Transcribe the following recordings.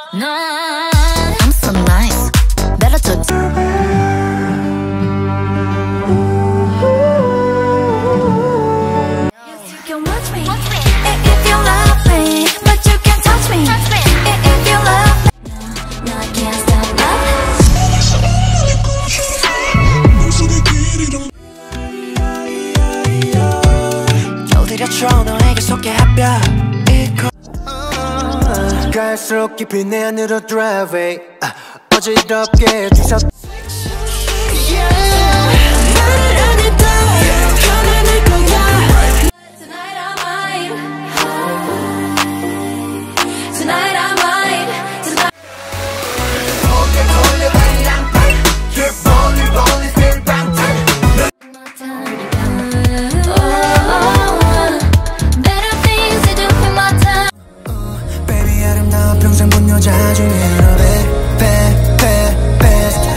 No, I'm so nice. Better to. You can watch me if you love me, but you can't touch me if you love me. No, I can't stop loving. 겨울이라쳐 너에게 소개해봐. 갈수록 깊이 내 안으로 drive it. 어지럽게 뒤섞. 나를 안에 다 편안할 거야. Tonight I'm mine. Tonight I'm mine. Tonight. 돌려가는 양팔. Keep rolling, rolling, still 방탄. Better things to do with my time. Baby 아름다워 평생 본 여자 중에 너 best.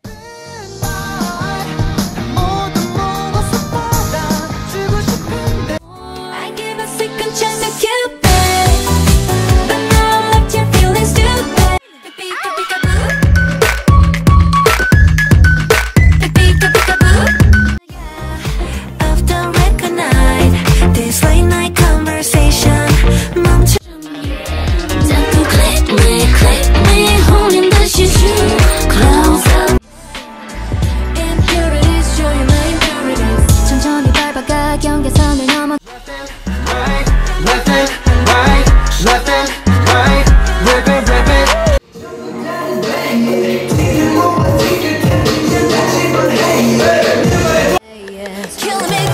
I give a second chance to Cupid, but now I'm left here feeling stupid. Peekaboo, peekaboo. Of the record night, this late night conversation 멈춰. 자꾸 click me, holding the shoe close up. Impurities, show you my impurities. 천천히 밟아가 경계선을 넘어. Left and right, left and right, rip it. Killing me,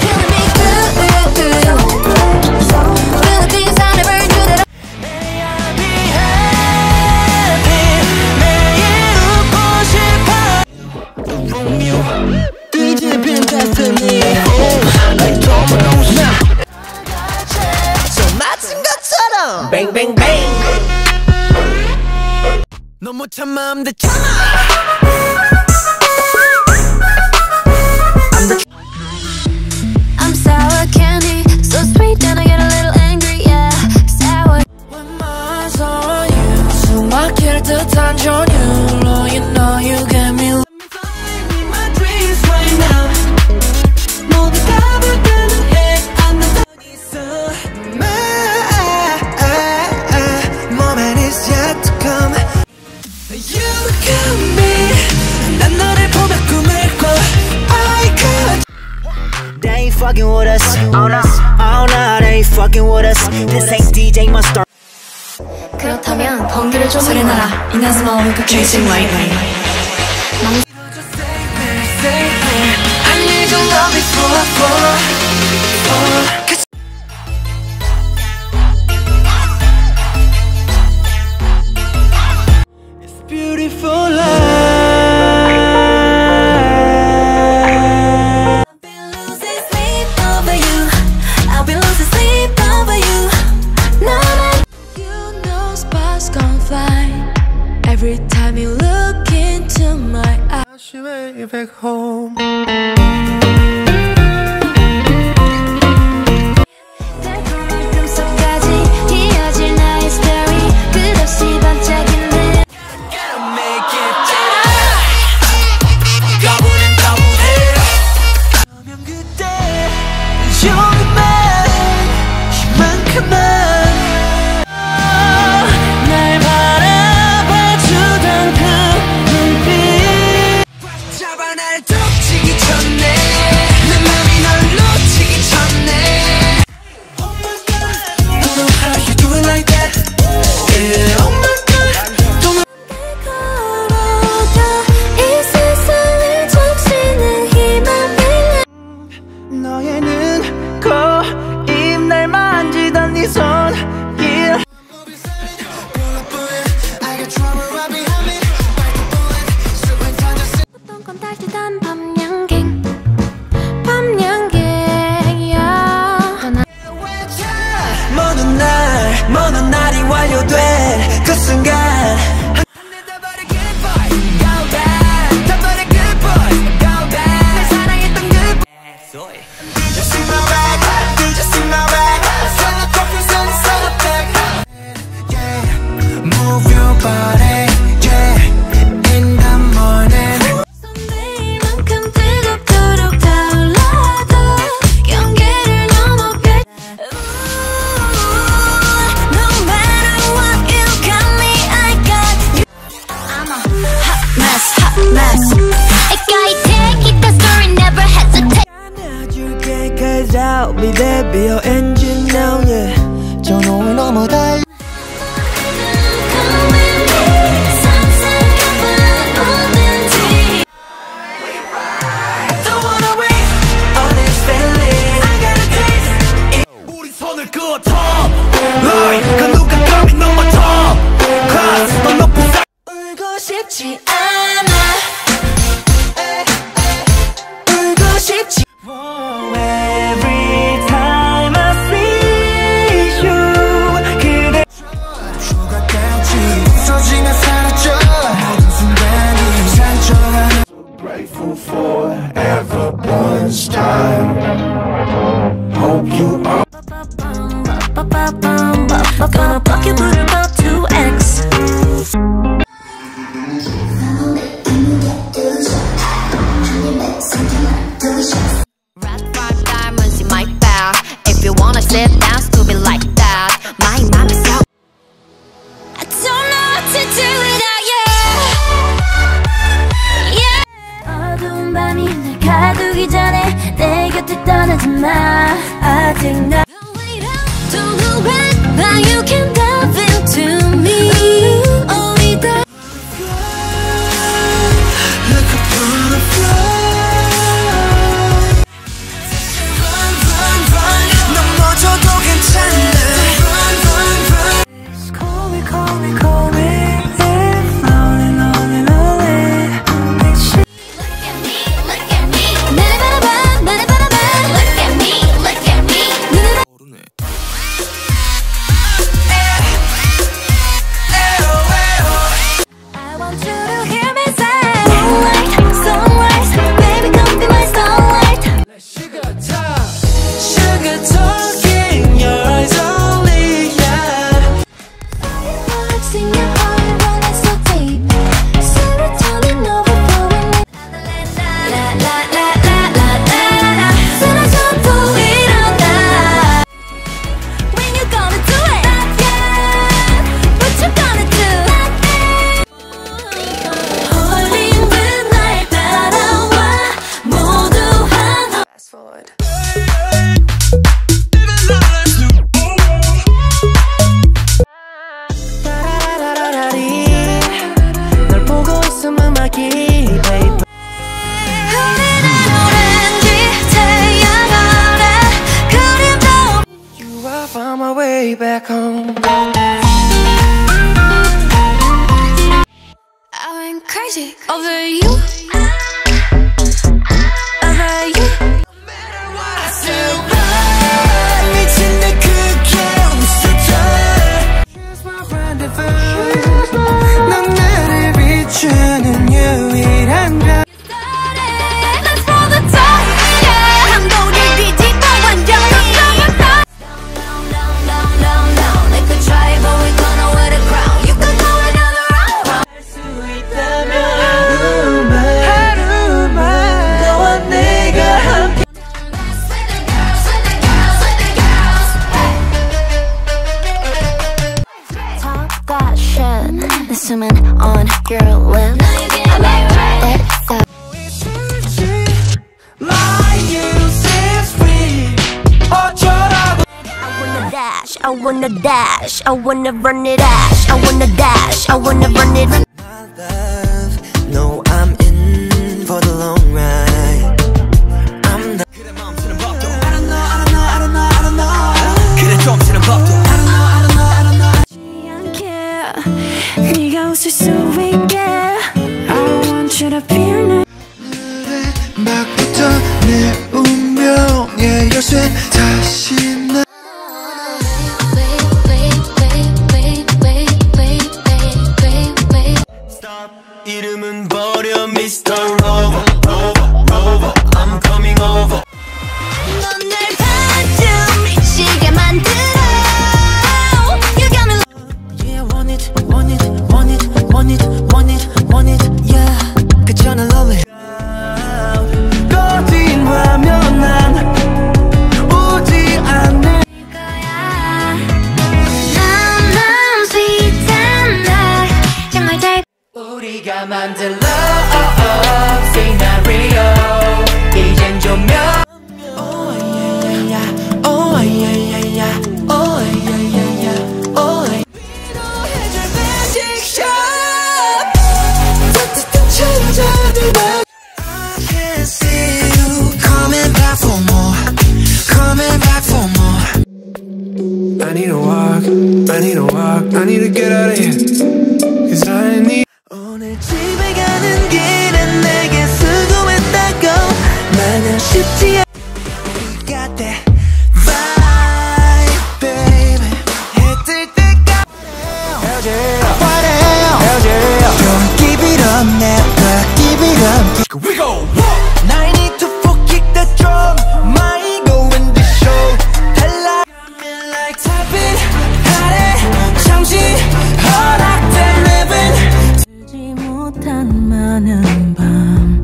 feel the things I never knew that. May I be happy, 매일 웃고 싶어. Romeo, 뒤집힌 destiny. Like dominoes now. 저 맞은 것처럼 bang bang bang. 너무 참 마음 됐잖아. I'm sour candy, so sweet, then I get a little angry, yeah. Sour. When my eyes on you, 숨 막힐 듯한 전율로, you know you get me. Let me find my dreams right now. 모두 가버리는 해, 안 나 있어. My moment is yet to come. You got me. 난 너를 보며 꿈을 꿔. I could. They ain't fucking with us. Oh no, they ain't fucking with us. This ain't DJ Mustard. 그렇다면 번개를 좀 소리나라. 이나즈마 오브 chasing lightning. I need your love before. It's a beautiful life. I've been losing sleep over you. I've been losing sleep over you. No, you know sparks gon' fly every time you look into my eyes. She way back home. 달콤한 꿈속까지 이어질 나의 story. 끝없이 반짝이는. Gotta make it better. 가보는 가보해. 그러면 그때 조금만 이만큼만 날 바라봐주던 그 눈빛 잡아 날 덮치기 전에 body, yeah, in the morning. 선배만큼 뜨겁도록 타올라도 경계를 넘어갈 No matter what you got me, I got you. I'm a hot mess. I take it, the story never hesitate. 안아줄게, cause I'll be there, be your engine now, yeah. 전호를 넘어 달려. 울고 싶지 않아. 울고 싶지. Every time I see you, 그대 휴가까지 없어지면 사라져. 모든 순간이 상처하는. So grateful for everyone's time. Hope you are. Gonna block your Twitter about 2x. Red 5 diamonds in my bag. If you wanna sit down, stupid like that. My mom is out. I don't know what to do without you. Yeah. 어두운 밤이 날 가두기 전에 내 곁을 떠나지 마. 아직 나. Don't look back, now you can dive into me. Only that. Like a butterfly. Run. 넘어져도 괜찮아. Run. Call me. Lonely. Look at me. 나를 바라봐. Look at me. 모르네. I want you to hear me say moonlight, sunrise, baby come be my starlight. Sugar talking, your eyes only, yeah. Fireworks in your heart running so deep, serotonin overflowing. La. 쓰러져도 일어나. When you gonna do it? Not yet. What you gonna do? 홀린 날 따라와 모두 하나. Fast forward. 널 보고 있음 음악이, baby. You I found my way back home. I went crazy over you. Over you. 미친 내 그게 웃어줘. Here's my rendezvous. 넌 나를 비추는 유일한 별. Let's roll the dice. Yeah. 한도를 뒤집어 완전히. No. They could try, but we gonna wear the crown. You could go another round. 할 수 있다면 하루만 너와 내가 함께. With the girls. Talk that shit. The swimming on your lips. It's so. My use is free. 어쩌라고. I wanna dash, I wanna run it ash, I wanna dash, I wanna run it. My love, no, I'm in for the long ride. I'm the. 그래 멈추는 법도. I don't know. 그래 좀 법도. I don't know. 않게 네가 웃을 수 있게. I want you to feel nice. 막부터 내 운명의 열쇠 다시 나. 이름은 버려 Mr. Rover. I'm coming over. 넌 날 반쯤 미치게 만들어. You got me. Yeah, want it. 내가 만든 love scenario 이젠 조명 Oh yeah yeah yeah Oh yeah yeah yeah Oh yeah yeah yeah Oh 위로해줄 magic shot 따뜻한 천사들 I can see you coming back for more Coming back for more I need to walk I need to walk I need to get out of here Cause I need 오늘 집에 가는 길은 내게 수고했다고 마냥 쉽지 않아 We got that vibe baby 해 뜰 때까지 Don't give it up never give it up We go I need to kick the drum 많이 go in the show 달라 like tapping 하래 잠시 허락된 living 쓰지 못한 많은 밤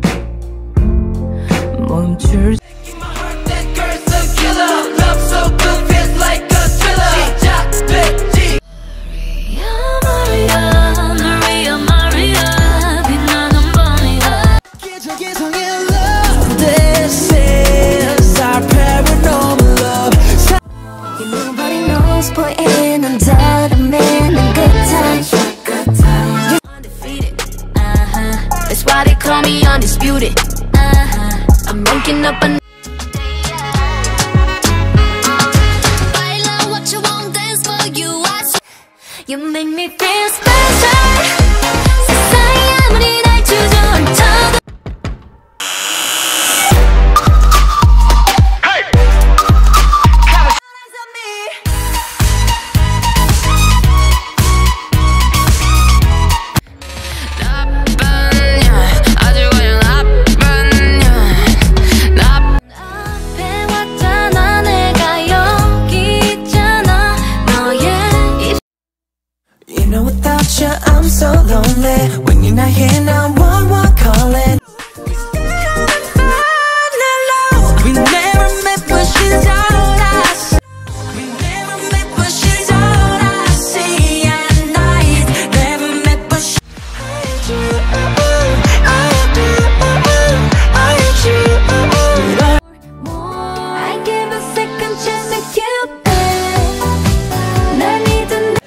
멈출 Putting under the man in good times. You're undefeated. That's why they call me undisputed. I'm ranking up a. Baila what you want, dance for you. You make me feel special. 세상이 아무리 날 주저앉혀도. You know without you I'm so lonely When you're not here now one calling We never met but she's all I see We never met but she's all I see at night Never met but she I hate you, I hate you, I hate you I give a second chance to Cupid. 날 믿은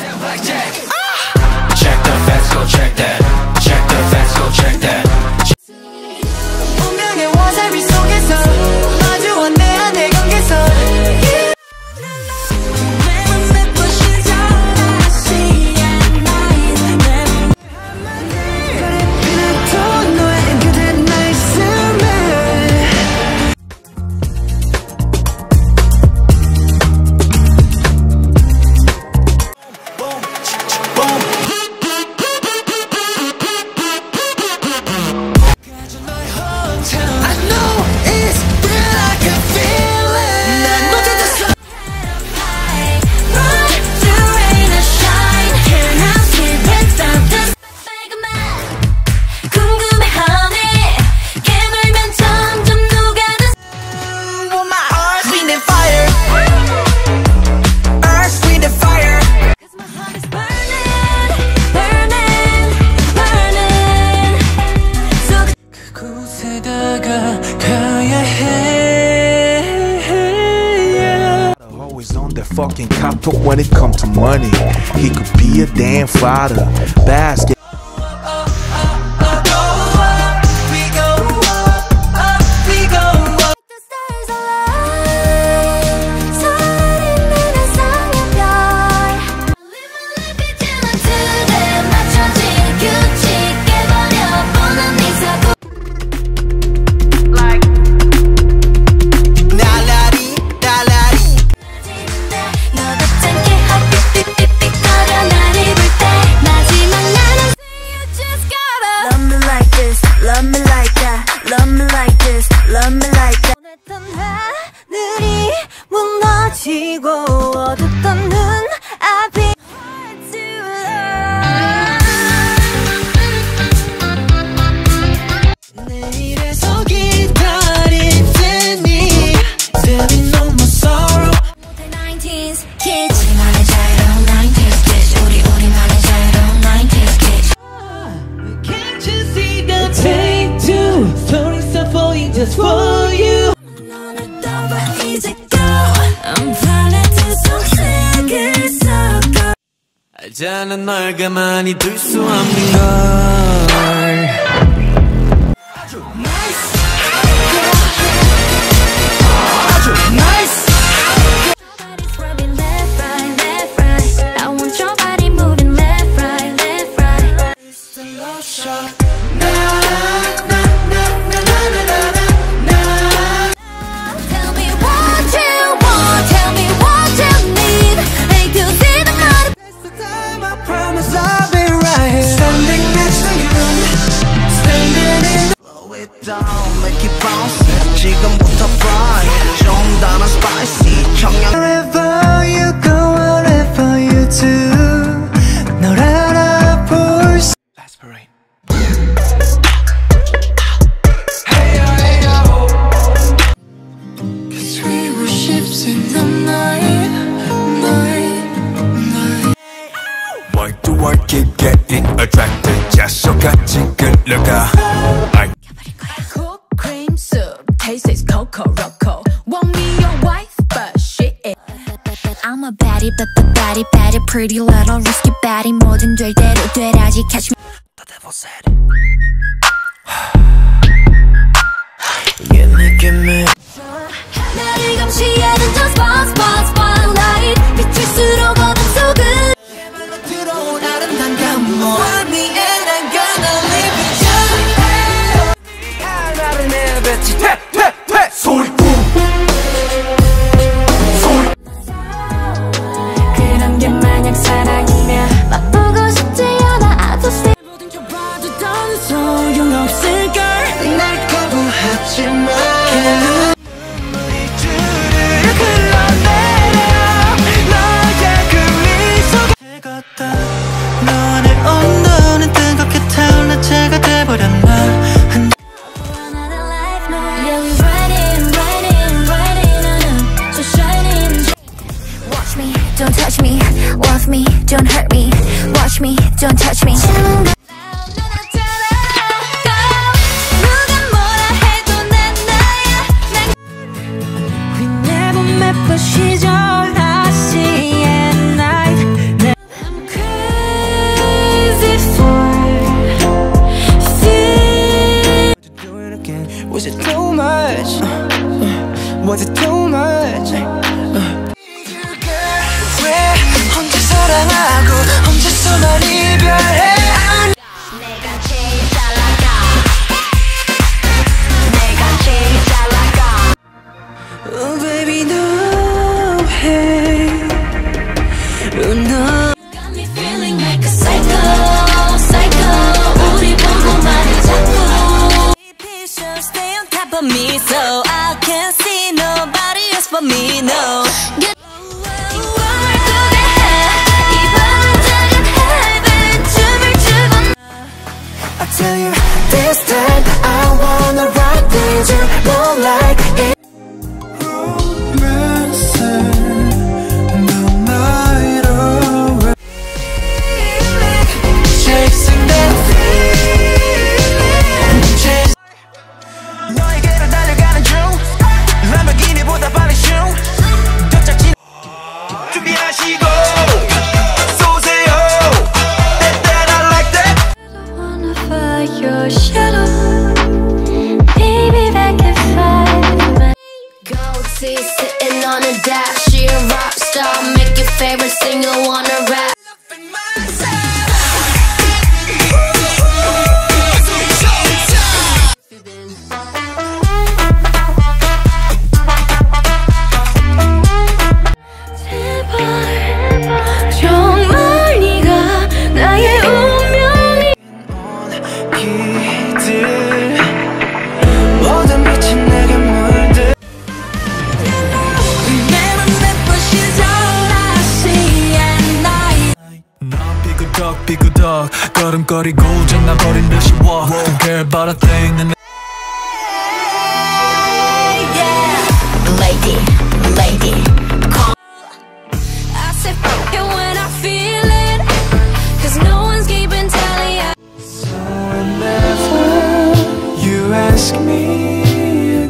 Check the facts, go check that. Check the facts, go check that. 운명의 와사비 속에서 마주한 내 안의 경계선 Never met but she's all I see at night Never 그래도 너의 그대 나 있음에 I know it's real, I can feel it 난 놓쳤어 Run through rain or shine. Can't help it when something's like a man. 궁금해하네. 깨물면 점점 녹아든. Want my earth, wind and fire Earth, wind and fire 'Cause my heart is burning, burning, burning. So 그곳에다가 가야 해 Always on that fucking cop talk when it come to money. He could be a damn fighter, basket. We go up, we go up the stars align. 서린 내 상의 별. Live my life 이제는 today. 맞춰진 규칙 깨버려 뻔한 네 사고. 날라리 날라리 너 같지 않게 헛삐삐삐삐 거려 날 입을 때 마지막 나는 just for you. I'm falling to some second circle. 알잖아 널 가만히 둘 수 없는 걸. 아주 nice. 아주 nice. Body's rubbing left, right. I want your body moving left, right. It's the love shot. Tell me what you want, tell me what you need. Make you see the light. It's the time I promise I'll be right here. Standing next to you. Standing in the slow it down, make it bounce. 지금부터 fly. 좀 더 spicy. Wherever you go, wherever you do. 널 알아볼 수. Aspirate. Cause we were ships in the night. Work to work, keep getting attracted. 자석같이 끌려가. Cook cream soup, taste is Coco Roco. Want me your wife, but she is. I'm a baddie, but the baddie, pretty little risky baddie. 뭐든 될 대로 되라지. Catch me. The devil said. Give me. 나를 감시하는 저 spotlight. 비칠수록 어둠 속을. 제발로 들어온 아름다운 감동. Want me and I'm gonna leave you. 하나를 내뱉지. 퇴 소리꾼. 그런 게 만약 사랑이면 맛보고 싶지 않아. I just feel 모든 켜봐도 더 소용없을걸. 날 거부하지 마. Don't touch me, love me, don't hurt me. Watch me, don't touch me. We never met, but she's all I see at night. I'm crazy for you. Do it again. Was it too much? Was it too much? 왜 혼자 사랑하고 혼자서만 이별해? 내가 제일 잘 나가. 내가 제일 잘 나가. Oh baby no hey. Oh no. Got me feeling like a psycho. 우리 보고만 자꾸. Stay on top of me so I can't see nobody else but me. No. I tell you this time I wanna ride things you won't like it. Chasing that feeling. 너에게로 달려가는 중 람보르기니보다 빨리 슝 더 짝진 준비하시고 쏘세요. That I like that. Wanna fight your shadow, baby back at 5. Gold teeth sitting on a dash. She a rock star, make your favorite singer wanna rap. 정말 네가 나의 운명이. 기들 모든 빛이 내게 물들. Never met, but she's all I see at night. 난 삐그덕 걸음거리고 장난거린 듯이 walk. Don't care about a thing. Lady, call. I say fuck it when I feel it, 'cause no one's keeping tally. So whenever you ask me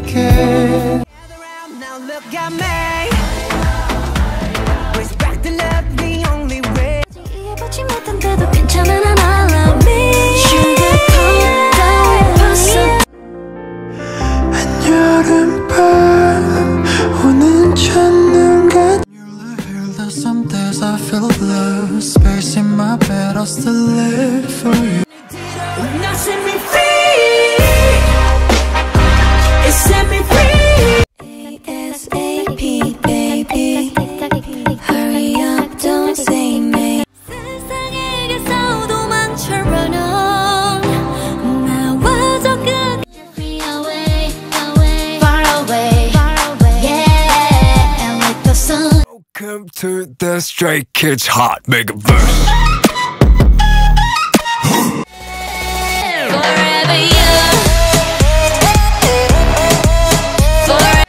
괜찮아 난 I love me sugarcoat 따위 벗어 여름밤 오는 첫눈 같 Some days I feel blue Space in my bed I still live for you Now set me free It set me free ASAP baby Hurry up don't say me 세상에게서 도망쳐 run on 나와 더 끝 Far away Far away Yeah and let the sun Welcome to the Stray Kids Hot Mega Verse. Forever you Forever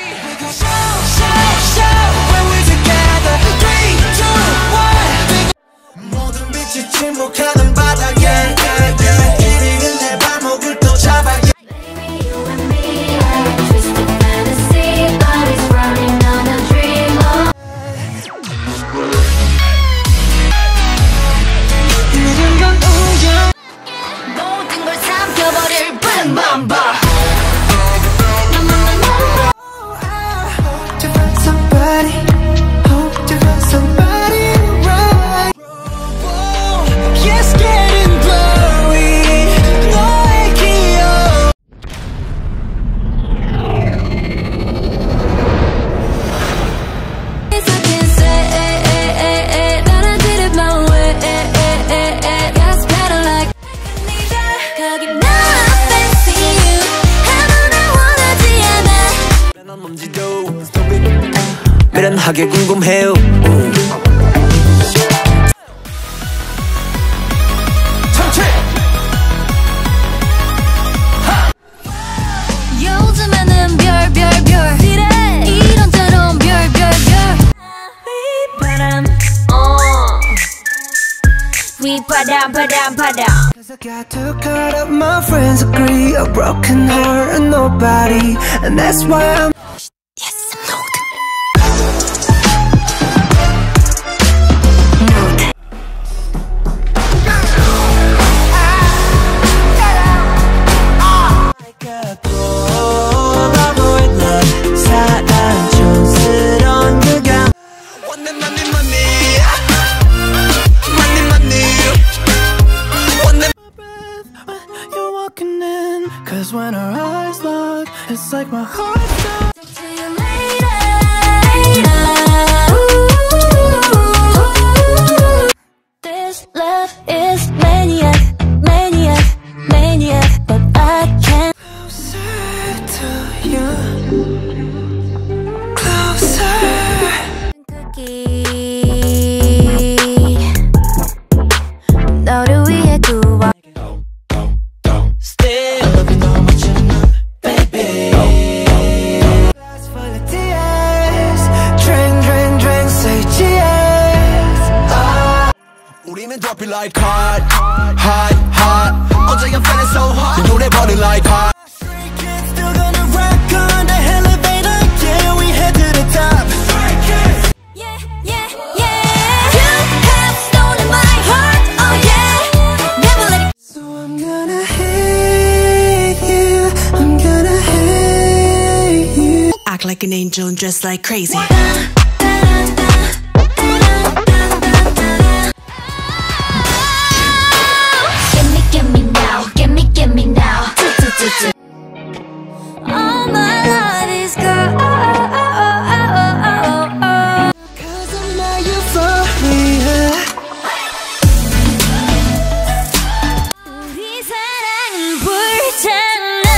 When we're together 3, 2, 1 모든 빛이 침묵하는 바닥에 이리는 내 발목을 또 잡아 Baby you and me are a twisted fantasy Bodies running on a dream of 이런 건 우연 모든 걸 삼켜버릴 뿜뿜뿜 To find somebody Hope to find somebody right Yes getting blurry 너의 기억 Yes I can say that I did it my way That's better like 거기 나 fancy you 아무나 원하지 않아 난 뭔지도 미련하게 궁금해요 정체 요즘에는 별별별 이런저런 별별별 휘바람 휘바람 바람 바람 Cause I got too caught up my friends agree A broken heart and nobody And that's why I'm Yes I'm loaded 사랑촌스러운 그감 원내 money money money money 원내 You're walking in Cause when our eyes lock It's like my heart stops See you later This love is maniac maniac maniac But I can't Closer to you Closer 너를 위해 구워 Still love you know what you know, baby Glass full of tears Drink, drink, drink, say cheers 우리는 drop it like hot Hot, hot 어제 I'm feeling so hot 이 노래 burning like hot Stray Kids still gonna rock on the elevator Yeah, we head to the top Stray Kids Yeah, yeah, yeah You have stolen my heart, oh yeah Never let it So I'm gonna hate you I'm gonna hate you Act like an angel and dress like crazy. Get me now, get me now All my life is gone Cause I'm not euphoria 우리 사랑은 불타는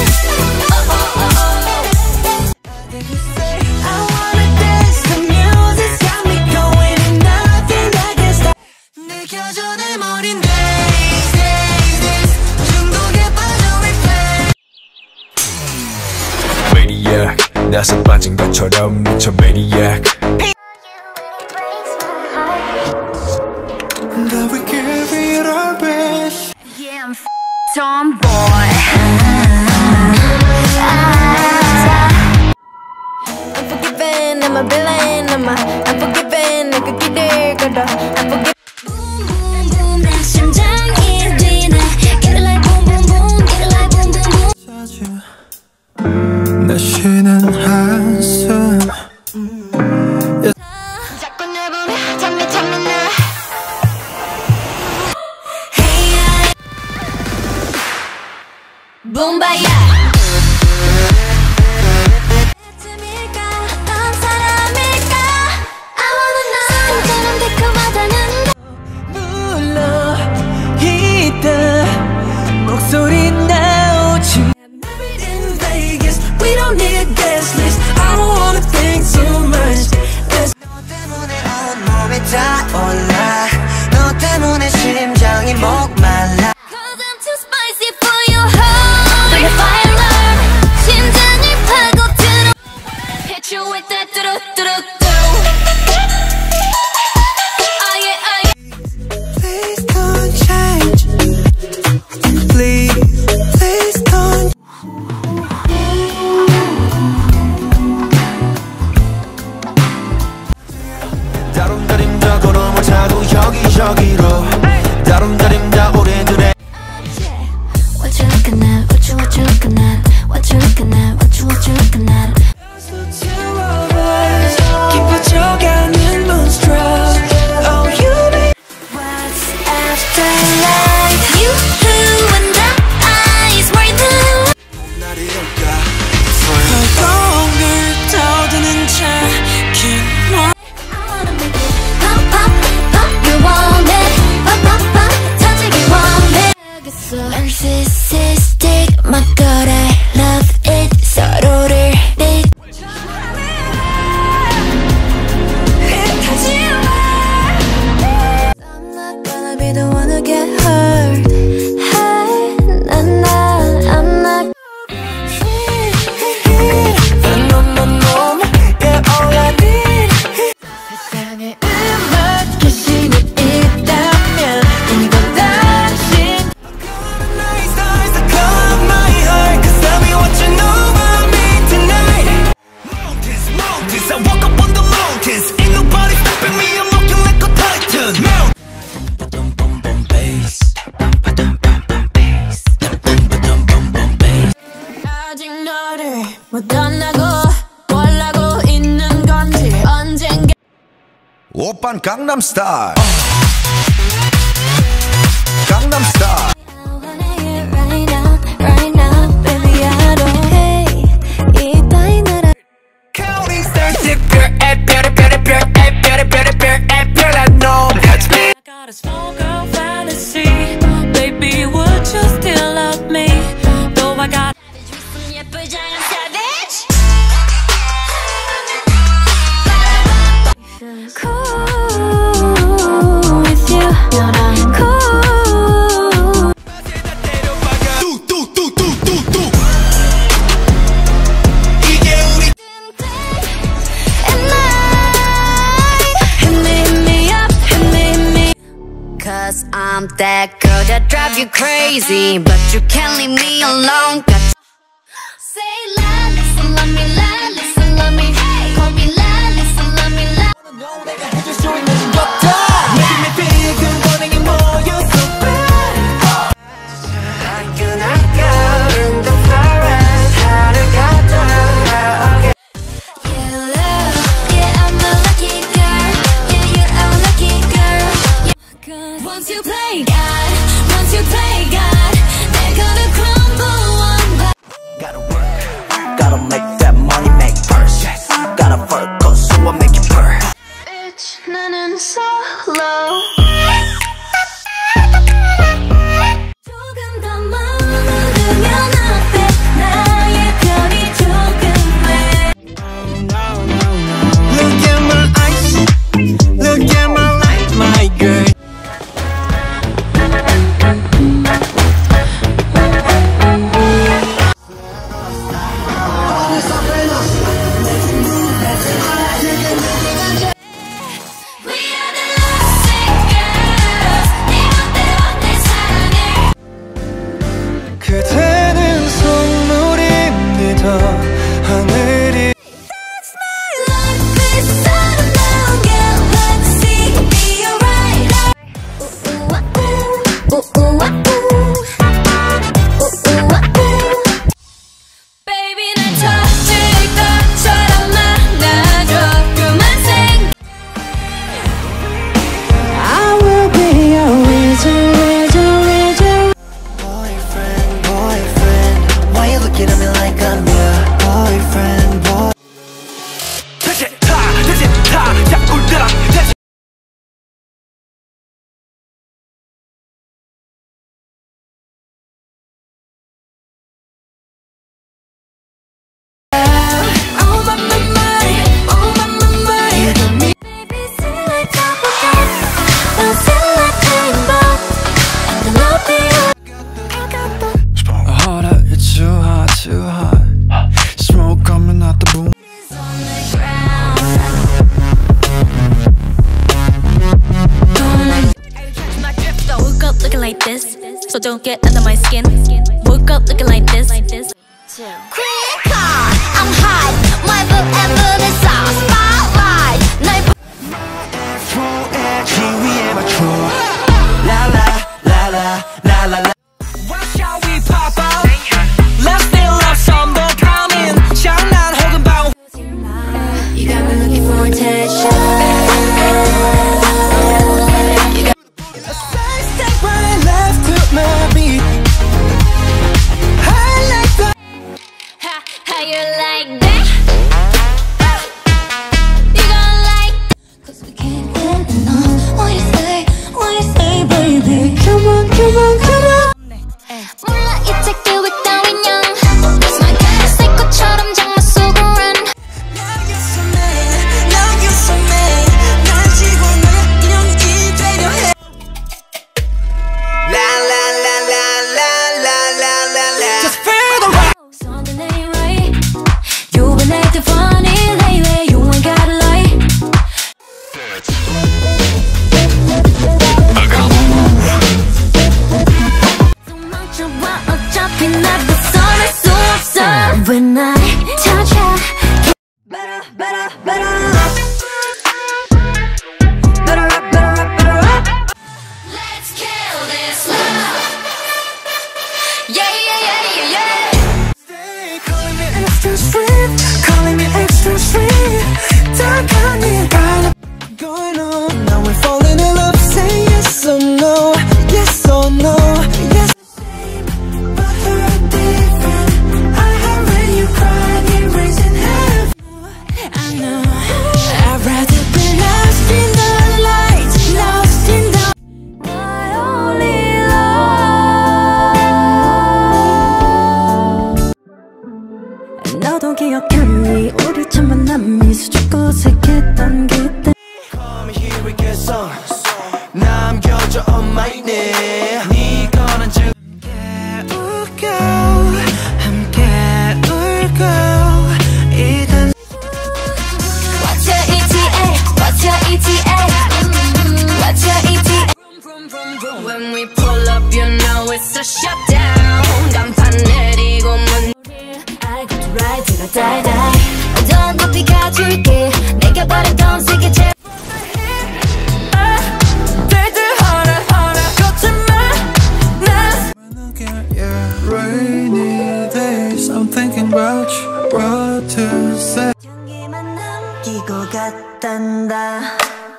I wanna dance, the music's got me going and nothing I can stop 느껴져 내 머린 days, days, days 중독에 빠져 replay Maniac, 나서 빠진 것처럼 미쳐 maniac. But we carry our breath Yeah, I'm tomboy Unforgiven, I'm a villain I'm unforgiven, 내가 기댈 거다 Unforgiven Boom, boom, boom, 붐바야 어떤 사람일까 I wanna know 진짜로 달콤하다는 불러 있다 목소리 나오지 in Vegas we don't need a guest list I don't wanna think too much 너 때문에 온몸에 다 올라 너 때문에 심장이 목말라 Cause I'm too spicy for your heart Bring the fire alarm 심장을 파고들어 Hit you with that 뚜루뚜루뚜 Please don't change Please don't 다름다림다 걸어만 자도 여기저기로 다름다림다 우리들의 What you looking at? What you looking at? What you looking at? What you looking at? 깊어져가는 monstrous Oh you make What's after life? You and the eyes right now 날이 올까 벌공을 떠드는 자긴 뭘 I wanna make it pop pop pop You want it pop pop pop 터지기 원해 Narcissistic 막 그래 Love it 서로를 beat I'm not gonna be the one to get hurt Hey, I'm not 놈 Yeah all I need 세상에 음악 귀신이 있다면 이건 당신 Nice eyes that color my heart Cause tell me what you know about me tonight Mountains, mountains I walk up on the mountains Ain't nobody stopping me I'm walking like a titan Mountains 아직 너를 못 만나고 뭘 하고 있는 건지 언젠가 오빤 강남스타일 강남스타일 I wanna hear right now, baby I don't hate 이 따윈 알아 Counting stars differ 별별한 놈 Catch me I got a small girl fantasy. Baby, would you still love me? Though I got 예쁘장한 savage Cool with you Cool 뚜뚜뚜뚜뚜뚜 이게 우리 And hit me up, hit me Cause I'm that girl that drive you crazy But you can't leave me alone Say la, listen, love me, la, listen, love me Call me la, listen, love me, la 내가 해줄 수 있는 것들 Making me feel good wanting you more You're so bad I cannot go in the forest 하늘 같아 You love, yeah I'm a lucky girl Yeah you're a lucky girl yeah. Once you play God, once you play God They're gonna crumble one by Gotta work, gotta make that money make purse Gotta focus so I make you purr Bitch 나는 solo 조금 더 머무르면 어때 나의 별이 조금 왜 Look at my eyes Look at my life my girl We are the lovesick girls 네 멋대로 내 사랑을 그대는 선물입니다 하늘이 Life is around galaxy be alright Baby 날 터질 것처럼 만나줘 그만 생 I will be your wizard, wizard, wizard Boyfriend, boyfriend looking like this, so don't get under my skin. Woke up looking like this. Queen card, I'm hot. My book and mood is all spotlight. Afro에 지위에 맞춰 La la la la la la la. What shall we pop out? Let's feel love some 더 coming. 장난 혹은 바우. You got me looking for attention. How you like that? You gon' like? 'Cause we can't get enough. What you say, baby? Come on. 몰라 이제 계획 따윈 영. 새 꽃처럼 장마 속을 run. Now you're so mad. 난 지고 난 영이 되려 해. La la la la la la la la la. Just feel the right. Something ain't right. You've been acting funny lately. You ain't gotta lie. 도망쳐봐 어차피 나도 써낼 수 없어. When I touch you. Better. Let's kill this love. Yeah. Calling me extra sweet. 다가니까 going on. Now we're falling in love. Say yes or no. Yes or no. Yes. But we're different. I have read you cry. It raising heaven. I know. I'd rather be lost in the light, lost in the my only love. 너도 기억하니 우리 첫 만남이 수줍고 색했던 그때. Come here we get some. 남겨줘 on my name. 네가 난 지금 함께 울고 이단. What's your ETA? What's your ETA? What's your ETA? When we pull up, you know it's a shutdown. 간판 내리고 문. I got to ride till I die. 어떤 커피 가줄게. 내가 바랬던 세계 제일. Rainy days, I'm thinking about you. What to say? 향기만 남기고 갔단다.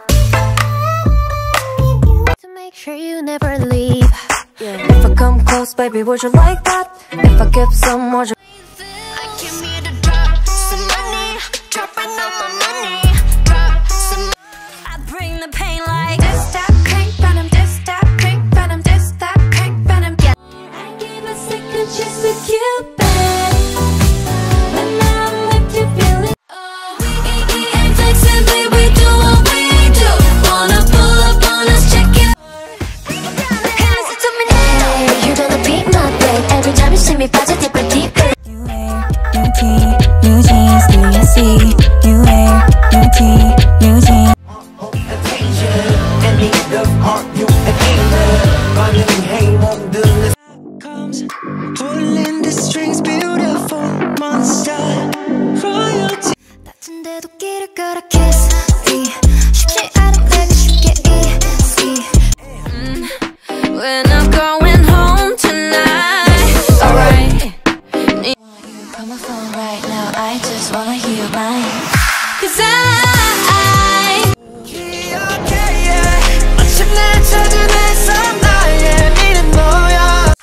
To make sure you never leave. If I come close, baby, would you like that? If I give some, would you? I came here to drop some money, dropping all my money, drop some. I bring the pain like This that crank venom, this that crank venom, this that crank venom. Yeah. I gave a second chance with you, babe. But now I'm left you feeling. Oh, we ain't flexibly, we do what we do. Wanna pull up on us, check it. Hands to me now. You're gonna be my babe every time you see me, 빠져 deeper, deeper. You wear new tee, new jeans, do you see? You wear new tee, new jeans. And need of heart, you an angel. 반응이 행복들 comes pulling the strings, beautiful monster royalty. 다친데도 길을 걸어 kiss me. 쉽지 않은 내가 쉽게 easy. We're not going home tonight. Alright. Call my phone right now. I just wanna hear your mind. 'Cause I 기억해 마침내 찾아내서 나의 미래 너야.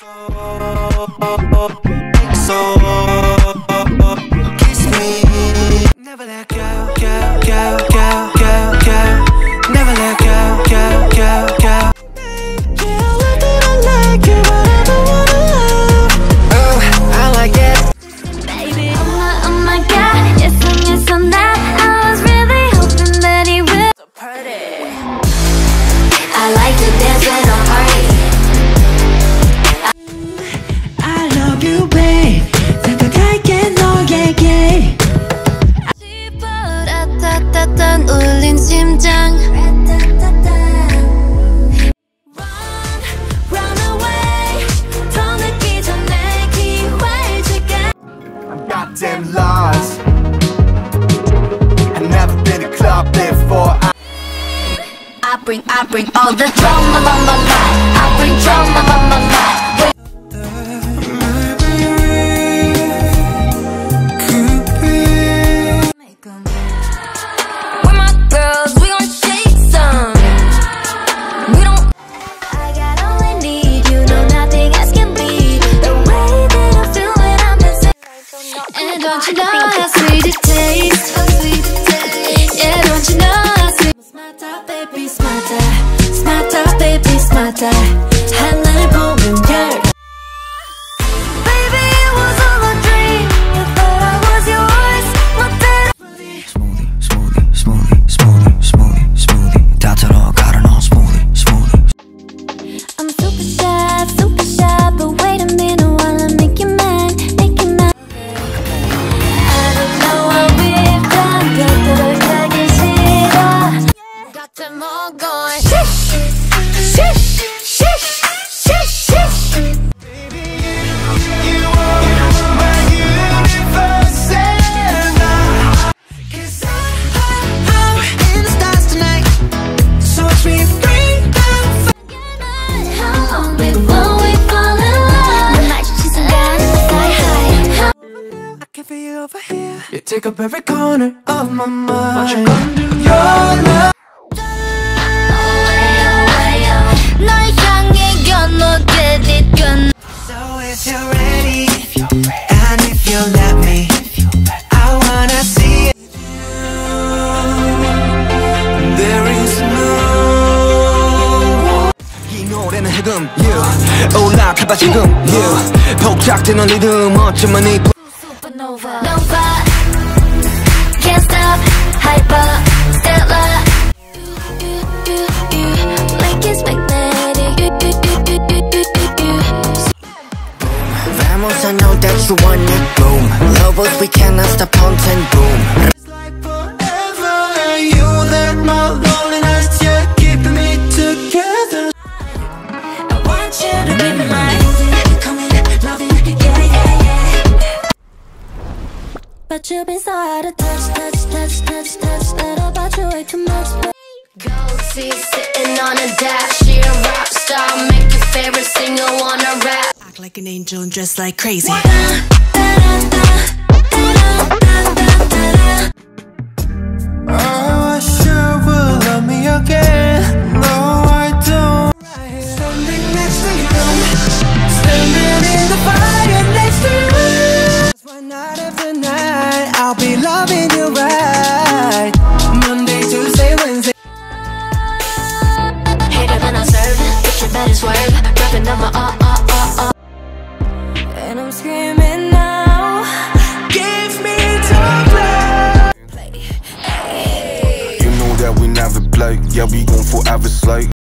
So kiss me. Never let go. bring all the drama, I bring drama, We're my girls, we gon' shake some. We don't. I got all I need, you know nothing else can be the way that I feel when I'm missing. And don't you know how sweet it tastes? Yeah, don't you know how sweet? Smarter, baby, smarter, smarter, baby, smarter. 하늘 보면 별. Baby, it was all a dream. You thought I was yours. What did smoothie 다 들어 갈아 넣어 smoothie I'm super shy, but wait a minute while I make you mad, make you mad. I don't know what we've done, 곁들을 가기 싫어. Got them all going. Shish, shish, shish, shish, shish. Baby, you are my universe and I, 'cause I'm in the stars tonight. So watch me bring them How long before we fall in love? 내 마주친 순간 fly high. I can feel you over here. You take up every corner of my mind. What you gonna do? Your love. 널 향해 건너게 뒷건. So if you're ready, and if you let me, I wanna see it. There is no. 이 노래는 해금, yeah. 올라타봐 지금, yeah. 복작되는 리듬 어쩌면 이 Supernova, Nova, can't stop, hyper, stellar. Like it's magnetic. Vamos, I know that you want it, boom. Lovers, we cannot stop haunting, boom. It's like forever, and you let my loneliness, yeah, keeping me together. I want you to be mine. Coming, loving, yeah, yeah, yeah. But you've been so out of touch. Thought about you way too much. Gold teeth sitting on a dash. She a rock star, make your favorite singer wanna rap. Act like an angel and dress like crazy. Oh, I sure will love me again. No, I don't. Standing next to you, standing in the fire next to you. One night after night, I'll be loving you right. Monday, Tuesday, Wednesday. Hater when I serve, but you better swerve. Dropping on my and I'm screaming now. Give me time. You know that we never play, yeah, we gon' forever slay.